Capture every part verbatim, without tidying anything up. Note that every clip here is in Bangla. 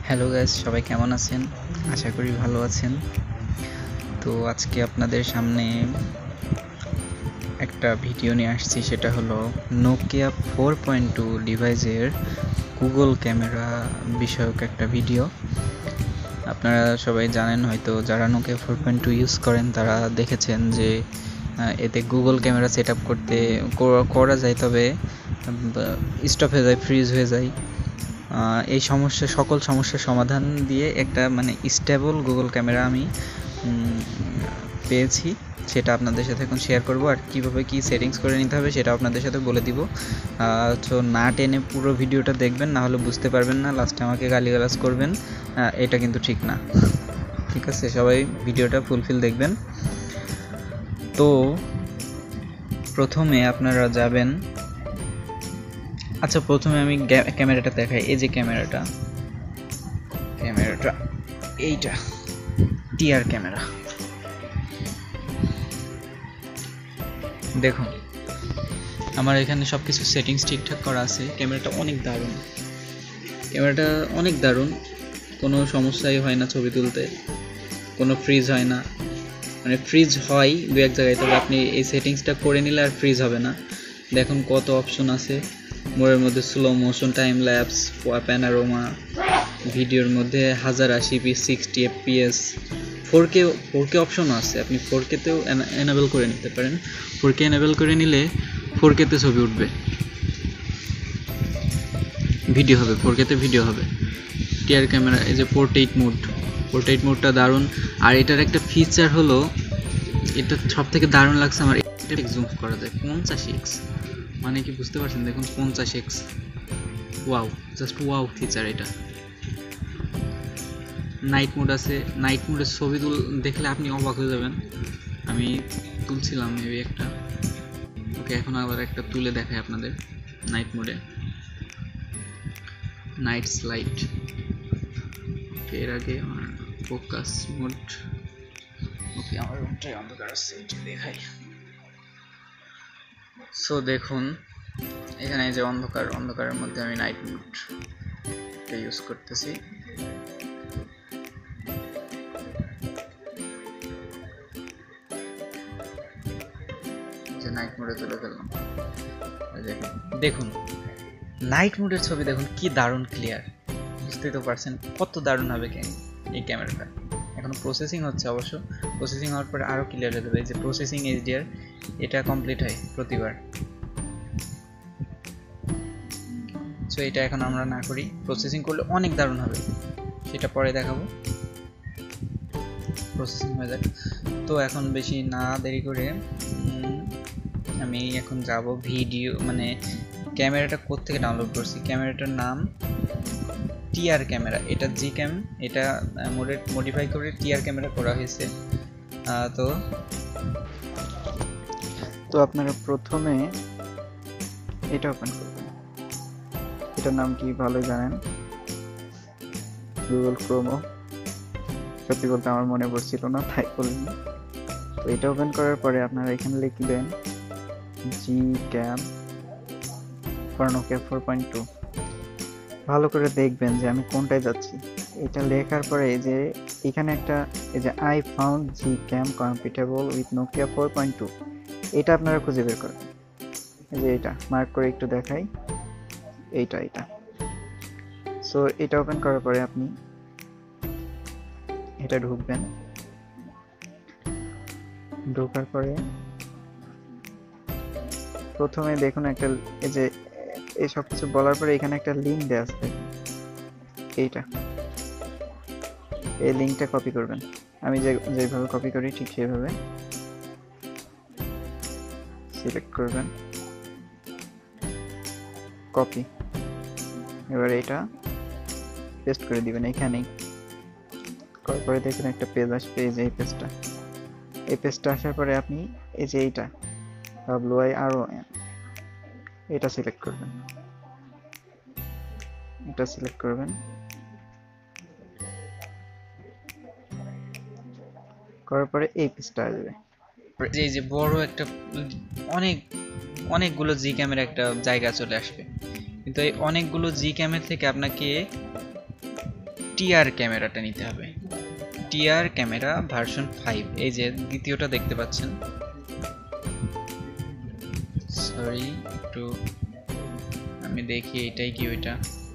হ্যালো গাইস, সবাই কেমন আছেন? আশা করি ভালো আছেন। তো আজকে আপনাদের সামনে একটা ভিডিও নিয়ে আসছি, সেটা হলো নোকিয়া ফোর পয়েন্ট টু ডিভাইসের গুগল ক্যামেরা বিষয়ক একটা ভিডিও। আপনারা সবাই জানেন হয়তো, যারা Nokia four point two use করেন তারা দেখেছেন যে এতে গুগল ক্যামেরা সেট আপ করতে করা যায়, তবে স্টপ হয়ে যায়, ফ্রিজ হয়ে যায়। এই সমস্যা সকল সমস্যার সমাধান দিয়ে একটা মানে স্টেবল গুগল ক্যামেরা আমি পেয়েছি, সেটা আপনাদের সাথে এখন শেয়ার করব। আর কীভাবে কী সেটিংস করে নিতে হবে সেটা আপনাদের সাথে বলে দিব। তো না টেনে পুরো ভিডিওটা দেখবেন, না হলে বুঝতে পারবেন না, লাস্টে আমাকে গালিগালাজ করবেন। এটা কিন্তু ঠিক না, ঠিক আছে? সবাই ভিডিওটা ফুলফিল দেখবেন। তো প্রথমে আপনারা যাবেন, আচ্ছা প্রথমে আমি ক্যামেরাটা দেখাই। এই যে ক্যামেরাটা ক্যামেরাটা এইটা টিআর ক্যামেরা। দেখুন আমার এখানে সব কিছু সেটিংস ঠিকঠাক করা আছে। ক্যামেরাটা অনেক দারুণ, ক্যামেরাটা অনেক দারুণ, কোনো সমস্যাই হয় না ছবি তুলতে, কোনো ফ্রিজ হয় না। মানে ফ্রিজ হয় দু এক জায়গায়, তবে আপনি এই সেটিংসটা করে নিলে আর ফ্রিজ হবে না। দেখুন কত অপশন আছে মোড়ের মধ্যে, slow motion, time lapse, panorama, ভিডিওর মধ্যে হাজার আশি P, sixty FPS, four K four K অপশনও আছে। আপনি ফোর কেতেও এনাবেল করে নিতে পারেন। ফোর কে এনাবেল করে নিলে ফোর কেতে ছবি উঠবে, ভিডিও হবে, ফোর কেতে ভিডিও হবে। টিআর ক্যামেরা, এই যে পোর্ট্রেট মোড, পোর্ট্রেট মোডটা দারুণ। আর এটার একটা ফিচার হলো, এটা সব থেকে দারুণ লাগছে আমার, এটা জুম করা যায় পঞ্চাশ এক্স। মানে কি বুঝতে পারছেন? দেখুন পঞ্চাশ X, wow, just wow feature এটা। নাইট মোড আছে, নাইট মোডের ছবি তুল দেখলে আপনি অবাক হয়ে যাবেন। আমি তুলছিলাম মেবি একটা, ওকে এখন আবার একটা তুলে দেখাই আপনাদের। নাইট মোডে নাইট স্লাইড, এর আগে আমার ফোকাস মোড, ওকে আমার রুমটাই অন্ধকার আছে, এটা দেখাই। সো দেখুন এখানে যে অন্ধকার, অন্ধকারের মধ্যে আমি নাইট মোড ইউজ করতেছি। যে নাইট মোডে তুলে ফেললাম, দেখুন নাইট মোডের ছবি দেখুন কি দারুণ ক্লিয়ার। বুঝতেই তো পারছেন কত দারুণ হবে এই ক্যামেরাটা। এখন প্রসেসিং হচ্ছে, অবশ্য প্রসেসিং হওয়ার পরে আরও ক্লিয়ার হয়ে যাবে। এই যে প্রসেসিং এইচডিআর, এটা কমপ্লিট হয় প্রতিবার। সো এটা এখন আমরা না করি, প্রসেসিং করলে অনেক দারুণ হবে, সেটা পরে দেখাবো। প্রসেসিং হয়ে যাক। তো এখন বেশি না দেরি করে আমি এখন যাব ভিডিও, মানে ক্যামেরাটা কোত্থেকে ডাউনলোড করছি। ক্যামেরাটার নাম টিআর ক্যামেরা, এটা জি ক্যাম, এটা মডিফাই করে টিআর ক্যামেরা করা হয়েছে। তো তো আপনারা প্রথমে এটা ওপেন করবেন। এটার নাম কি ভালো জানেন, গুগল ক্রোমো। সত্যি বলতে আমার মনে পড়ছিল না, তাই বলিনি। তো এটা ওপেন করার পরে আপনারা এখানে লিখবেন G cam for Nokia four point two. ভালো করে দেখবেন যে আমি কোনটায় যাচ্ছি। এটা লেখার পরে এই যে এখানে একটা, এই যে I found G cam compatible with Nokia four point two, এটা আপনারা খুঁজে বের করবেন। এই যে এটা মার্ক করে একটু দেখাই, এইটা এটা। সো এটা ওপেন করার পরে আপনি এটা ঢুকবেন। ঢোকার পরে প্রথমে দেখুন একটা, এই যে এই সব কিছু বলার পরে এখানে একটা লিঙ্ক দেওয়া আছে, এইটা, এই লিঙ্কটা কপি করবেন। আমি যে যেভাবে কপি করি ঠিক সেভাবে সিলেক্ট করবেন, কপি। এবার এটা পেস্ট করে দিবেন এখানেই। করার পরে দেখুন একটা পেজ আসবে, এই যে এই পেজটা। এই পেজটা আসার পরে আপনি এই যে এইটা W I R O N, এটা সিলেক্ট করবেন, এটা সিলেক্ট করবেন। করার পরে এই পেজটা আসবে। এই যে বড় একটা, অনেক অনেকগুলো জি ক্যামের একটা জায়গা চলে আসবে। কিন্তু এই অনেকগুলো জি ক্যামের থেকে আপনাকে টিআর ক্যামেরাটা নিতে হবে। টিআর ক্যামেরা ভার্সন ফাইভ, এই যে দ্বিতীয়টা দেখতে পাচ্ছেন। সরি একটু আমি দেখি এটাই কি ওইটা।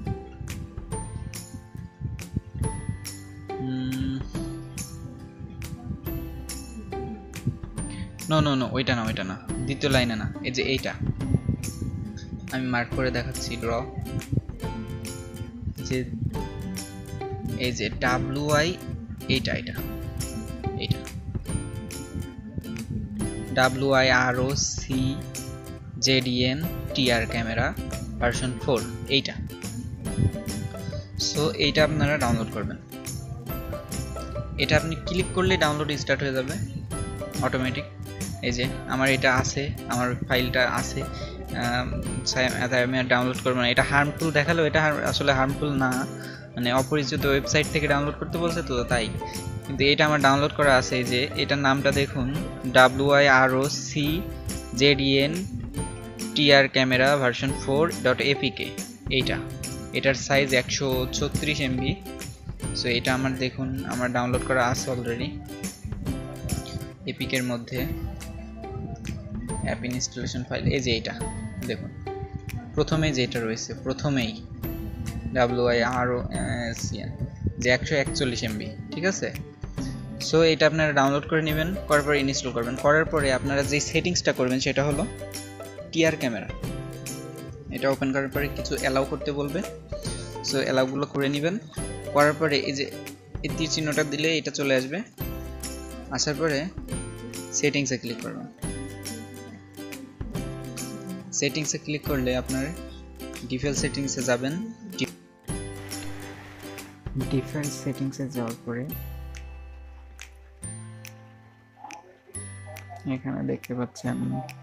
নো নো নো ওইটা না, ওইটা না, দ্বিতীয় লাইনে না, এই যে এইটা আমি মার্ক করে দেখাচ্ছি। ড্র যে এই যে ডাব্লিউ আই, এইটা এটা এইটা W I R O C ZDN TR camera version four, এইটা। সো এইটা আপনারা ডাউনলোড করবেন। এটা আপনি ক্লিক করলে ডাউনলোড স্টার্ট হয়ে যাবে অটোমেটিক। এই যে আমার এটা আছে, আমার ফাইলটা আছে, আমি ডাউনলোড করবো না। এটা হার্মফুল দেখালো, এটা আসলে হার্মফুল না, মানে অপরিচিত ওয়েবসাইট থেকে ডাউনলোড করতে বলছে তো তাই, কিন্তু এটা আমার ডাউনলোড করা আছে। এই যে এটার নামটা দেখুন, W I R O C ZDN TR camera version four dot APK, এইটা। এটার সাইজ একশো ছত্রিশ এমবি। সো এটা আমার দেখুন আমার ডাউনলোড করা আছে অলরেডি এপিকের মধ্যে, অ্যাপ ইনস্টলেশন ফাইল। এই যে এটা দেখুন, প্রথমে যেটা রয়েছে, প্রথমেই W I R O C যে একশো একচল্লিশ এমবি, ঠিক আছে। সো এটা আপনারা ডাউনলোড করে নেবেন, করার পরে ইনস্টল করবেন। করার পরে আপনারা যে সেটিংসটা করবেন সেটা হলো টিআর ক্যামেরা। এটা ওপেন করার পরে কিছু অ্যালাউ করতে বলবে, সো অ্যালাউগুলো করে নেবেন। করার পরে এই যে এই তীর চিহ্নটা দিলে এটা চলে আসবে, আসার পরে সেটিংসে ক্লিক করবেন। সেটিংসে ক্লিক করলে আপনার ডিফল্ট সেটিংসে যাবেন। ডিফল্ট সেটিংসে যাওয়ার পরে এখানে দেখতে পাচ্ছেন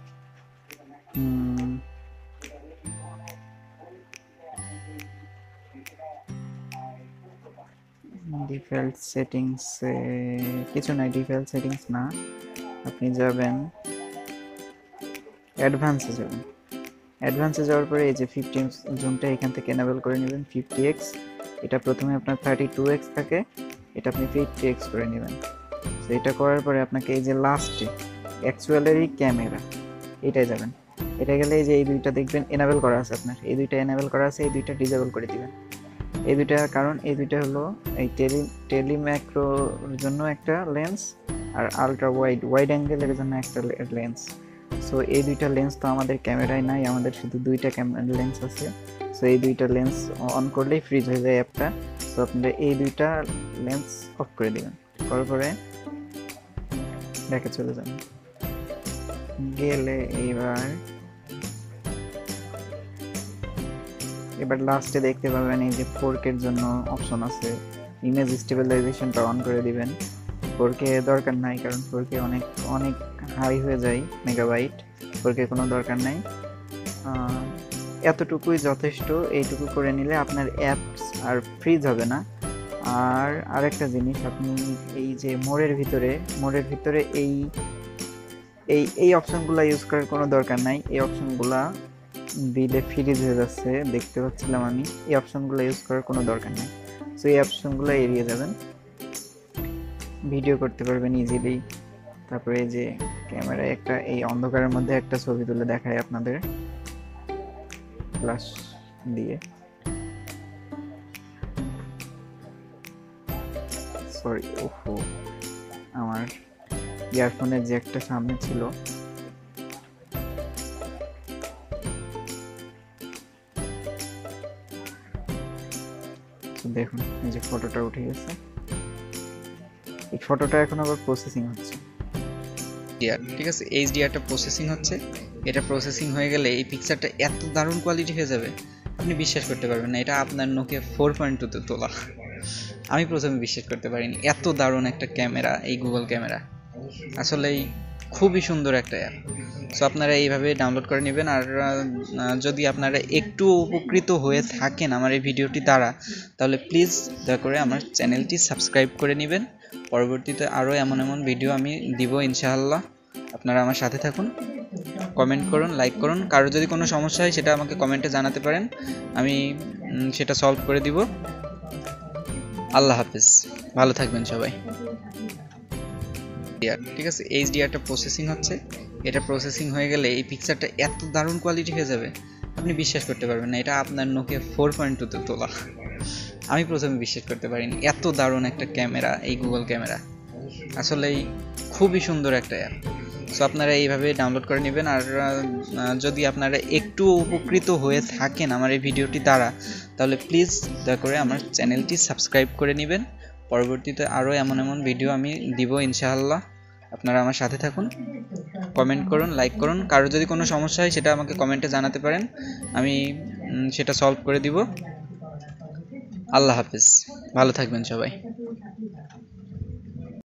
ডিফল্ট সেটিংস, কিছু নাই, ডিফল্ট সেটিংস না, আপনি যাবেন অ্যাডভান্সে যাবেন। অ্যাডভান্সে যাওয়ার পরে এই যে ফিফটি জুমটা এখান থেকে এনেবল করে নেবেন, ফিফটি এক্স। এটা প্রথমে আপনার থার্টি টু এক্স থাকে, এটা আপনি ফিফটি এক্স করে নেবেন। তো এটা করার পরে আপনাকে এই যে লাস্টে অ্যাকচুয়ালি ক্যামেরা, এটাই যাবেন। এটা গেলে এই যে এই দুইটা দেখবেন এনেবল করা আছে, আপনার এই দুইটা এনেবল করা আছে, এই দুইটা ডিসেবল করে দিবেন। এই দুইটা কারণ এই দুইটা হলো এই টেলি টেলিম্যাক্রোর জন্য একটা লেন্স, আর আলট্রা ওয়াইড ওয়াইড অ্যাঙ্গেলের জন্য একটা লেন্স। সো এই দুইটা লেন্স তো আমাদের ক্যামেরায় নাই, আমাদের শুধু দুইটা ক্যামেরা লেন্স আছে। সো এই দুইটা লেন্স অন করলেই ফ্রিজ হয়ে যায় অ্যাপটা। সো আপনারা এই দুইটা লেন্স অফ করে দেবেন, করার পরে দেখে চলে যান। গেলে এইবার এবার লাস্টে দেখতে পাবেন এই যে ফোর কে এর জন্য অপশন আছে, ইমেজ স্টেবিলাইজেশনটা অন করে দিবেন। ফোর কে দরকার নাই, কারণ ফোর কে অনেক অনেক হাই হয়ে যায় মেগাবাইট, ফোর কে কোনো দরকার নাই, এতটুকুই যথেষ্ট। এইটুকু করে নিলে আপনার অ্যাপস আর ফ্রিজ হবে না। আর আরেকটা জিনিস, আপনি এই যে মোড়ের ভিতরে মোড়ের ভিতরে এই এই এই অপশনগুলো ইউজ করার কোনো দরকার নাই। এই অপশনগুলা দিলে ফ্রিজ হয়ে যাচ্ছে দেখতে পাচ্ছিলাম আমি, এই অপশনগুলো ইউজ করার কোনো দরকার নেই। সো এই অপশনগুলো এড়িয়ে যাবেন, ভিডিও করতে পারবেন ইজিলি। তারপরে এই যে ক্যামেরায় একটা এই অন্ধকারের মধ্যে একটা ছবি তুলে দেখায় আপনাদের ফ্ল্যাশ দিয়ে। সরি, ওহো আমার ইয়ারফোনের যে একটা সামনে ছিল, দেখুন এই যে ফটোটা উঠে গেছে। এই ফটোটা এখন আবার প্রসেসিং হচ্ছে, ঠিক আছে, এইচডিআরটা প্রসেসিং হচ্ছে। এটা প্রসেসিং হয়ে গেলে এই পিকচারটা এত দারুণ কোয়ালিটি হয়ে যাবে আপনি বিশ্বাস করতে পারবেন না, এটা আপনার নোকিয়া ফোর পয়েন্ট টুতে তোলা। আমি প্রথমে বিশ্বাস করতে পারিনি, এত দারুণ একটা ক্যামেরা এই গুগল ক্যামেরা, আসলেই খুবই সুন্দর একটা অ্যাপ। সো আপনারা এইভাবে ডাউনলোড করে নেবেন। আর যদি আপনারা একটু উপকৃত হয়ে থাকেন আমার এই ভিডিওটি দ্বারা, তাহলে প্লিজ দয়া করে আমার চ্যানেলটি সাবস্ক্রাইব করে নেবেন। পরবর্তীতে আরও এমন এমন ভিডিও আমি দিব ইনশাআল্লাহ, আপনারা আমার সাথে থাকুন। কমেন্ট করুন, লাইক করুন। কারো যদি কোনো সমস্যা হয় সেটা আমাকে কমেন্টে জানাতে পারেন, আমি সেটা সলভ করে দিব। আল্লাহ হাফেজ, ভালো থাকবেন সবাই। ঠিক আছে, এইচডিআরটা প্রসেসিং হচ্ছে, এটা প্রসেসিং হয়ে গেলে এই পিকচারটা এত দারুণ কোয়ালিটি হয়ে যাবে আপনি বিশ্বাস করতে পারবেন না, এটা আপনার নোকিয়া ফোর পয়েন্ট টুতে তোলা। আমি প্রথমে বিশ্বাস করতে পারিনি, এত দারুণ একটা ক্যামেরা এই গুগল ক্যামেরা, আসলেই খুবই সুন্দর একটা অ্যাপ। সো আপনারা এইভাবে ডাউনলোড করে নেবেন। আর যদি আপনারা একটু উপকৃত হয়ে থাকেন আমার এই ভিডিওটি দ্বারা, তাহলে প্লিজ দয়া করে আমার চ্যানেলটি সাবস্ক্রাইব করে নেবেন। পরবর্তীতে আরও এমন এমন ভিডিও আমি দিব ইনশাআল্লাহ, আপনারা আমার সাথে থাকুন, কমেন্ট করুন, লাইক করুন। কারো যদি কোনো সমস্যা হয় সেটা আমাকে কমেন্টে জানাতে পারেন, আমি সেটা সলভ করে দিব। আল্লাহ হাফেজ, ভালো থাকবেন সবাই।